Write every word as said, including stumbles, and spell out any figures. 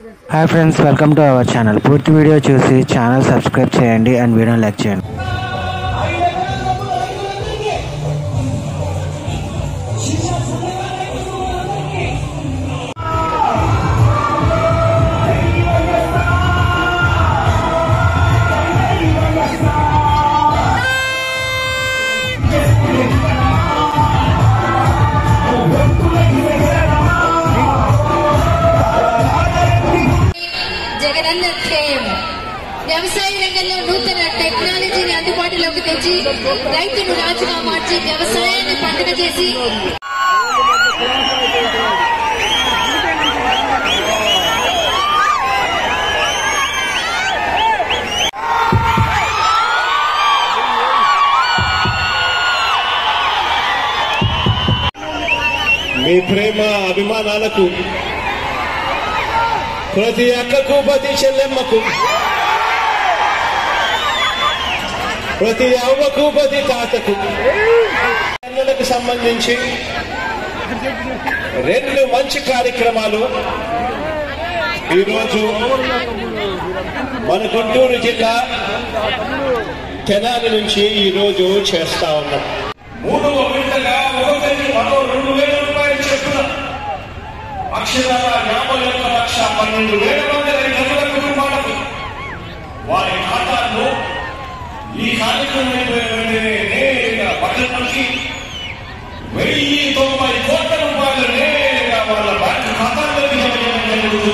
Hi friends, welcome to our channel. పూర్తి video చూసి channel subscribe చేయండి అండ్ వీడియోని లైక్ చేయండి. జగన్ ధ్యేయం వ్యవసాయ రంగంలో నూతన టెక్నాలజీని అందుబాటులోకి తెచ్చి రైతును రాజుగా మార్చి వ్యవసాయాన్ని పండుగ చేసి మీ ప్రేమ అభిమానాలకు ప్రతి అక్కకు ప్రతి చెల్లెమ్మకు ప్రతి అవ్వకు ప్రతి తాతకు పిల్లలకు సంబంధించి రెండు మంచి కార్యక్రమాలు ఈరోజు మన గుంటూరు జిల్లా తెనాలి నుంచి ఈరోజు చేస్తా ఉన్నాం. మూడవ విడతగా ఒకరికి మరో రెండు వేల రూపాయలు చెప్పున అక్షరాల యాభై ఒక్క లక్ష పన్నెండు వేల మంది రైతుల కుటుంబాలకు వారి ఖాతాల్లో ఈ కార్యక్రమం నేరుగా బడ్జెట్ నుంచి వెయ్యి తొంభై కోట్ల రూపాయలు నేరుగా వాళ్ళ బ్యాంకు ఖాతాల్లోకి జమ చేయడం జరుగుతుంది.